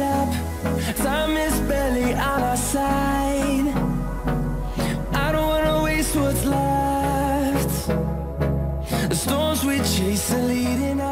up. Time is barely on our side. I don't wanna waste what's left. The storms we chase are leading